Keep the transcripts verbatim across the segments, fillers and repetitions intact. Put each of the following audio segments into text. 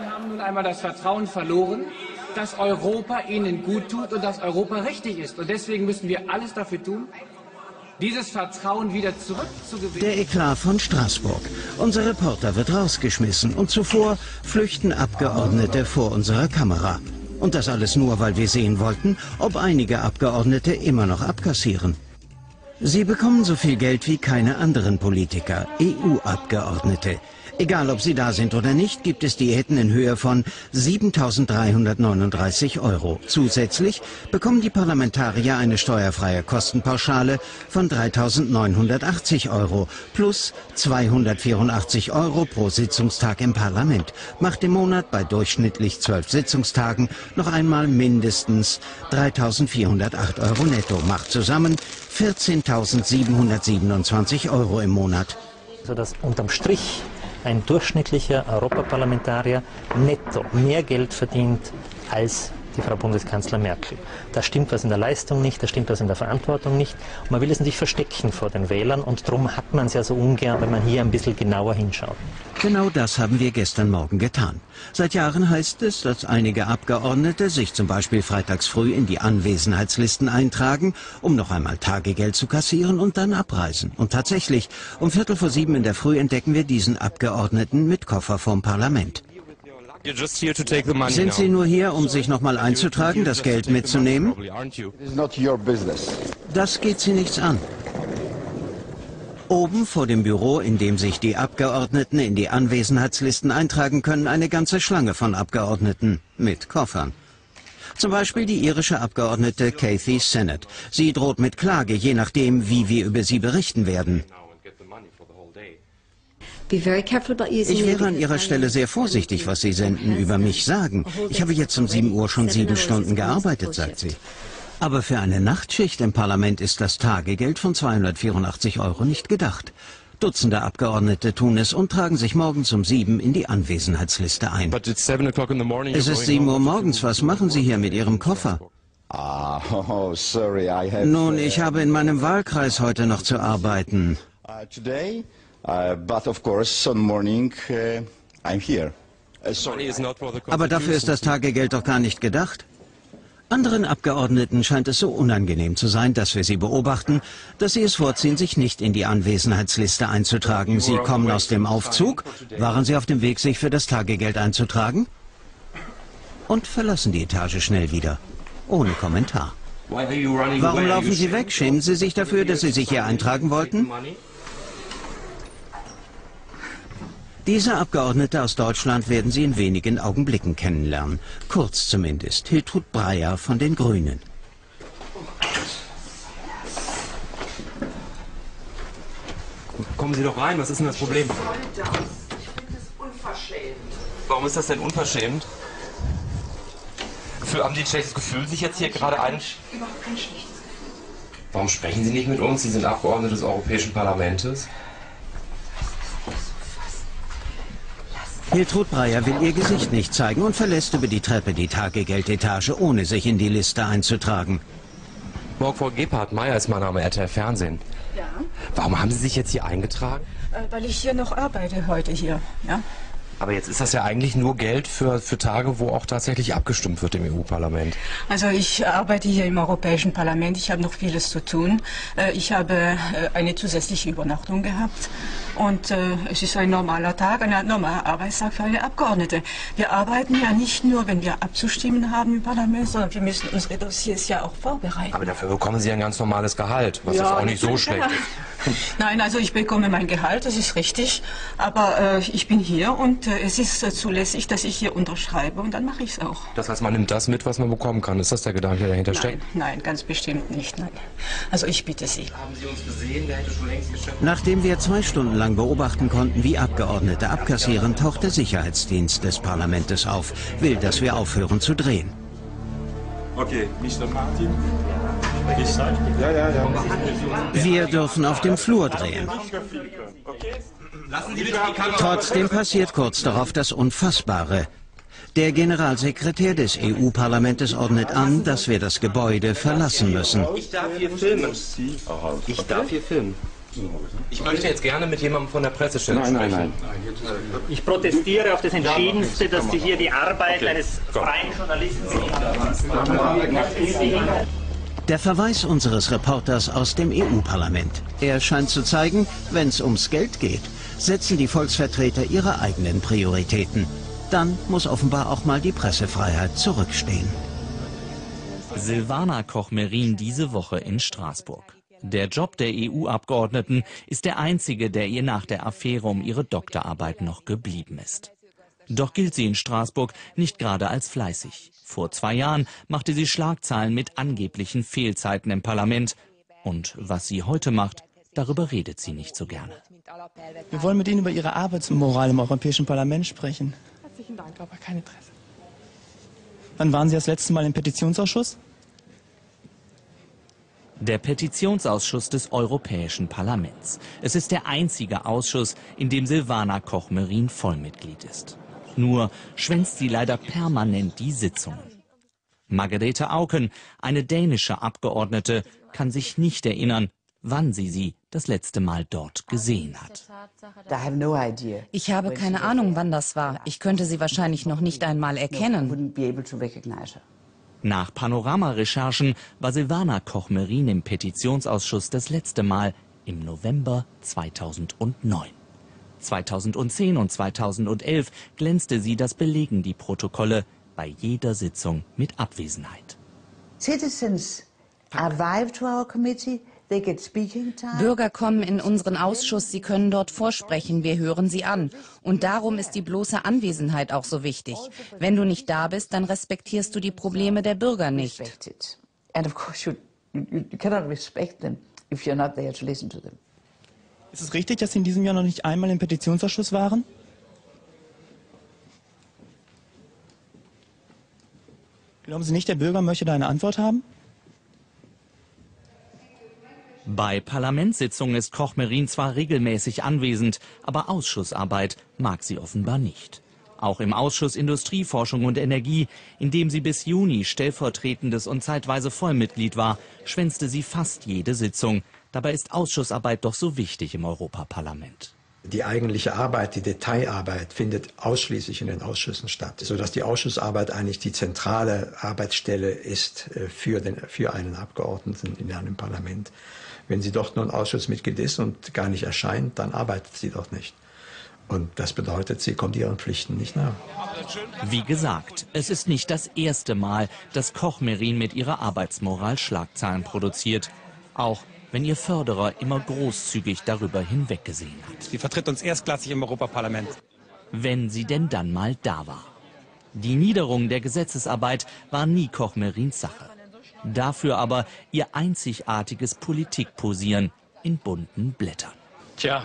Menschen haben nun einmal das Vertrauen verloren, dass Europa ihnen gut tut und dass Europa richtig ist. Und deswegen müssen wir alles dafür tun, dieses Vertrauen wieder zurückzugewinnen. Der Eklat von Straßburg. Unser Reporter wird rausgeschmissen und zuvor flüchten Abgeordnete vor unserer Kamera. Und das alles nur, weil wir sehen wollten, ob einige Abgeordnete immer noch abkassieren. Sie bekommen so viel Geld wie keine anderen Politiker, E U-Abgeordnete. Egal, ob sie da sind oder nicht, gibt es Diäten in Höhe von siebentausenddreihundertneununddreißig Euro. Zusätzlich bekommen die Parlamentarier eine steuerfreie Kostenpauschale von dreitausendneunhundertachtzig Euro plus zweihundertvierundachtzig Euro pro Sitzungstag im Parlament. Macht im Monat bei durchschnittlich zwölf Sitzungstagen noch einmal mindestens dreitausendvierhundertacht Euro netto. Macht zusammen vierzehntausendsiebenhundertsiebenundzwanzig Euro im Monat. Sodass unterm Strich ein durchschnittlicher Europaparlamentarier netto mehr Geld verdient als die Frau Bundeskanzler Merkel. Da stimmt was in der Leistung nicht, da stimmt was in der Verantwortung nicht. Und man will es natürlich verstecken vor den Wählern und darum hat man es ja so ungern, wenn man hier ein bisschen genauer hinschaut. Genau das haben wir gestern Morgen getan. Seit Jahren heißt es, dass einige Abgeordnete sich zum Beispiel freitags früh in die Anwesenheitslisten eintragen, um noch einmal Tagegeld zu kassieren und dann abreisen. Und tatsächlich, um Viertel vor sieben in der Früh entdecken wir diesen Abgeordneten mit Koffer vorm Parlament. Sind Sie nur hier, um sich noch mal einzutragen, das Geld mitzunehmen? Das geht Sie nichts an. Oben vor dem Büro, in dem sich die Abgeordneten in die Anwesenheitslisten eintragen können, eine ganze Schlange von Abgeordneten mit Koffern. Zum Beispiel die irische Abgeordnete Cathy Sennett. Sie droht mit Klage, je nachdem, wie wir über sie berichten werden. Ich wäre an Ihrer Stelle sehr vorsichtig, was Sie senden, über mich sagen. Ich habe jetzt um sieben Uhr schon sieben Stunden gearbeitet, sagt sie. Aber für eine Nachtschicht im Parlament ist das Tagegeld von zweihundertvierundachtzig Euro nicht gedacht. Dutzende Abgeordnete tun es und tragen sich morgens um sieben in die Anwesenheitsliste ein. Es ist sieben Uhr morgens, was machen Sie hier mit Ihrem Koffer? Nun, ich habe in meinem Wahlkreis heute noch zu arbeiten. Aber dafür ist das Tagegeld doch gar nicht gedacht. Anderen Abgeordneten scheint es so unangenehm zu sein, dass wir sie beobachten, dass sie es vorziehen, sich nicht in die Anwesenheitsliste einzutragen. Sie kommen aus dem Aufzug, waren sie auf dem Weg, sich für das Tagegeld einzutragen und verlassen die Etage schnell wieder, ohne Kommentar. Warum laufen Sie weg? Schämen Sie sich dafür, dass Sie sich hier eintragen wollten? Diese Abgeordnete aus Deutschland werden Sie in wenigen Augenblicken kennenlernen. Kurz zumindest. Hiltrud Breyer von den Grünen. Kommen Sie doch rein, was ist denn das Problem? Was soll das? Ich finde das unverschämt. Warum ist das denn unverschämt? Für, haben Sie ein schlechtes Gefühl, sich jetzt hier gerade ein... Überhaupt kein schlechtes Gefühl. Warum sprechen Sie nicht mit uns? Sie sind Abgeordnete des Europäischen Parlaments. Hiltrud Breyer will ihr Gesicht nicht zeigen und verlässt über die Treppe die Tagegeldetage, ohne sich in die Liste einzutragen. Morgen, Frau Gebhardt-Meyer ist mein Name, R T L Fernsehen. Ja. Warum haben Sie sich jetzt hier eingetragen? Äh, weil ich hier noch arbeite heute hier, ja. Aber jetzt ist das ja eigentlich nur Geld für, für Tage, wo auch tatsächlich abgestimmt wird im E U-Parlament. Also ich arbeite hier im Europäischen Parlament, ich habe noch vieles zu tun. Äh, ich habe äh, eine zusätzliche Übernachtung gehabt und äh, es ist ein normaler Tag, ein normaler Arbeitstag für eine Abgeordnete. Wir arbeiten ja nicht nur, wenn wir abzustimmen haben im Parlament, sondern wir müssen unsere Dossiers ja auch vorbereiten. Aber dafür bekommen Sie ein ganz normales Gehalt, was ja, jetzt auch nicht so schlecht ist. Nein, also ich bekomme mein Gehalt, das ist richtig, aber äh, ich bin hier und äh, es ist äh, zulässig, dass ich hier unterschreibe und dann mache ich es auch. Das heißt, man nimmt das mit, was man bekommen kann. Ist das der Gedanke, der dahinter nein, steckt? Nein, ganz bestimmt nicht, nein. Also ich bitte Sie. Haben Sie uns gesehen? Der hätte schon längst geschafft. Nachdem wir zwei Stunden lang beobachten konnten, wie Abgeordnete abkassieren, taucht der Sicherheitsdienst des Parlaments auf, will, dass wir aufhören zu drehen. Okay, Mister Martin. Ja, ja, ja. Wir dürfen auf dem Flur drehen. Trotzdem passiert kurz darauf das Unfassbare. Der Generalsekretär des E U-Parlaments ordnet an, dass wir das Gebäude verlassen müssen. Ich darf hier filmen. Ich darf hier filmen. Ich möchte jetzt gerne mit jemandem von der Pressestelle sprechen. Nein, nein, nein. Ich protestiere auf das Entschiedenste, dass Sie hier die Arbeit okay. eines freien Journalisten sehen. Der Verweis unseres Reporters aus dem E U-Parlament. Er scheint zu zeigen, wenn es ums Geld geht, setzen die Volksvertreter ihre eigenen Prioritäten. Dann muss offenbar auch mal die Pressefreiheit zurückstehen. Silvana Koch-Merin diese Woche in Straßburg. Der Job der E U-Abgeordneten ist der einzige, der ihr nach der Affäre um ihre Doktorarbeit noch geblieben ist. Doch gilt sie in Straßburg nicht gerade als fleißig. Vor zwei Jahren machte sie Schlagzeilen mit angeblichen Fehlzeiten im Parlament. Und was sie heute macht, darüber redet sie nicht so gerne. Wir wollen mit Ihnen über Ihre Arbeitsmoral im Europäischen Parlament sprechen. Herzlichen Dank, aber kein Interesse. Wann waren Sie das letzte Mal im Petitionsausschuss? Der Petitionsausschuss des Europäischen Parlaments. Es ist der einzige Ausschuss, in dem Silvana Koch-Merin Vollmitglied ist. Nur schwänzt sie leider permanent die Sitzungen. Margrethe Auken, eine dänische Abgeordnete, kann sich nicht erinnern, wann sie sie das letzte Mal dort gesehen hat. Ich habe keine Ahnung, wann das war. Ich könnte sie wahrscheinlich noch nicht einmal erkennen. Nach Panorama-Recherchen war Silvana Koch-Merin im Petitionsausschuss das letzte Mal im November zweitausendneun. zweitausendzehn und zweitausendelf glänzte sie, das belegen die Protokolle, bei jeder Sitzung mit Abwesenheit. Bürger kommen in unseren Ausschuss, sie können dort vorsprechen, wir hören sie an. Und darum ist die bloße Anwesenheit auch so wichtig. Wenn du nicht da bist, dann respektierst du die Probleme der Bürger nicht. Ist es richtig, dass Sie in diesem Jahr noch nicht einmal im Petitionsausschuss waren? Glauben Sie nicht, der Bürger möchte da eine Antwort haben? Bei Parlamentssitzungen ist Koch-Merin zwar regelmäßig anwesend, aber Ausschussarbeit mag sie offenbar nicht. Auch im Ausschuss Industrie, Forschung und Energie, in dem sie bis Juni stellvertretendes und zeitweise Vollmitglied war, schwänzte sie fast jede Sitzung. Dabei ist Ausschussarbeit doch so wichtig im Europaparlament. Die eigentliche Arbeit, die Detailarbeit findet ausschließlich in den Ausschüssen statt, sodass die Ausschussarbeit eigentlich die zentrale Arbeitsstelle ist für, den, für einen Abgeordneten in einem Parlament. Wenn sie dort nur ein Ausschussmitglied ist und gar nicht erscheint, dann arbeitet sie dort nicht. Und das bedeutet, sie kommt ihren Pflichten nicht nach. Wie gesagt, es ist nicht das erste Mal, dass Koch-Merin mit ihrer Arbeitsmoral Schlagzeilen produziert. Auch wenn ihr Förderer immer großzügig darüber hinweggesehen hat. Sie vertritt uns erstklassig im Europaparlament. Wenn sie denn dann mal da war. Die Niederung der Gesetzesarbeit war nie Koch-Merins Sache. Dafür aber ihr einzigartiges Politikposieren in bunten Blättern. Tja,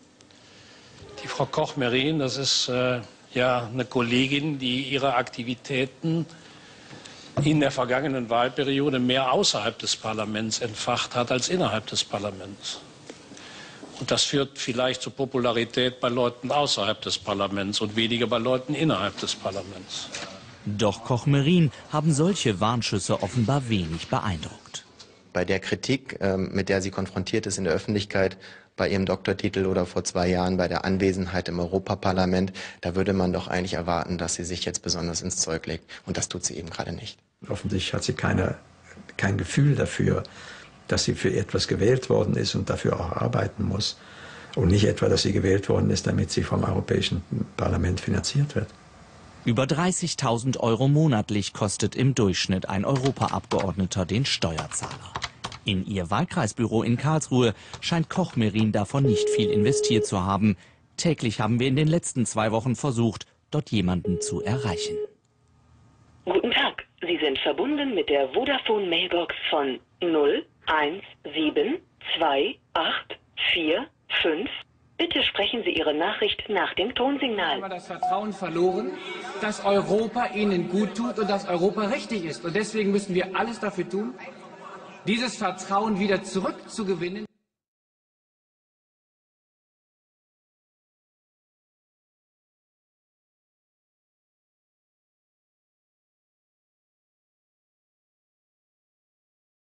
die Frau Koch-Merin, das ist äh, ja eine Kollegin, die ihre Aktivitäten in der vergangenen Wahlperiode mehr außerhalb des Parlaments entfacht hat als innerhalb des Parlaments. Und das führt vielleicht zu Popularität bei Leuten außerhalb des Parlaments und weniger bei Leuten innerhalb des Parlaments. Doch Koch-Merin haben solche Warnschüsse offenbar wenig beeindruckt. Bei der Kritik, ähm, mit der sie konfrontiert ist in der Öffentlichkeit, bei ihrem Doktortitel oder vor zwei Jahren bei der Anwesenheit im Europaparlament, da würde man doch eigentlich erwarten, dass sie sich jetzt besonders ins Zeug legt. Und das tut sie eben gerade nicht. Offensichtlich hat sie keine, kein Gefühl dafür, dass sie für etwas gewählt worden ist und dafür auch arbeiten muss. Und nicht etwa, dass sie gewählt worden ist, damit sie vom Europäischen Parlament finanziert wird. Über dreißigtausend Euro monatlich kostet im Durchschnitt ein Europaabgeordneter den Steuerzahler. In ihr Wahlkreisbüro in Karlsruhe scheint Koch-Merin davon nicht viel investiert zu haben. Täglich haben wir in den letzten zwei Wochen versucht, dort jemanden zu erreichen. Guten Tag, Sie sind verbunden mit der Vodafone Mailbox von null eins sieben zwei acht vier fünf. Bitte sprechen Sie Ihre Nachricht nach dem Tonsignal. Wir haben das Vertrauen verloren, dass Europa Ihnen gut tut und dass Europa richtig ist. Und deswegen müssen wir alles dafür tun, dieses Vertrauen wieder zurückzugewinnen.